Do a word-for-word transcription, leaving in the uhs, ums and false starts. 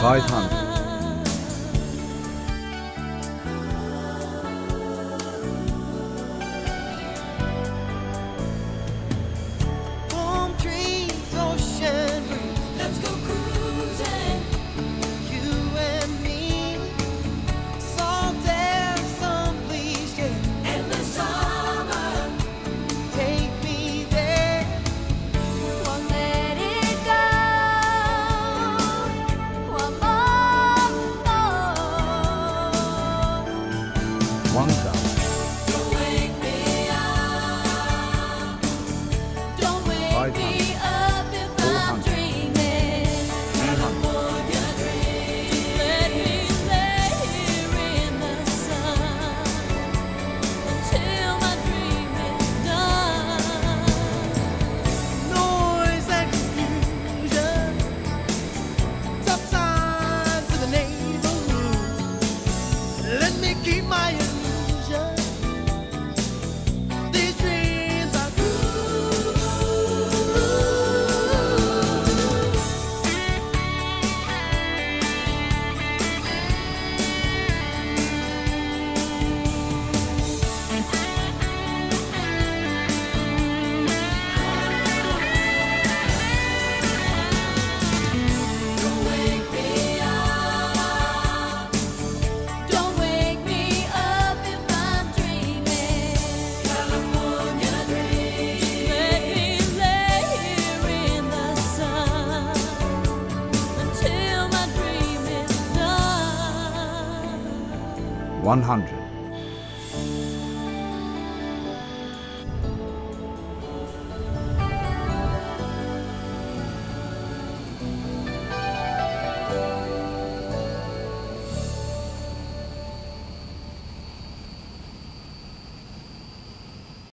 five hundred. One thousand. Don't wake me up. Don't wake me up if I'm dreaming. California dream. Just let me lay here in the sun until my dream is done. Noise and confusion, stop signs in the neighborhood. Let me keep my One hundred.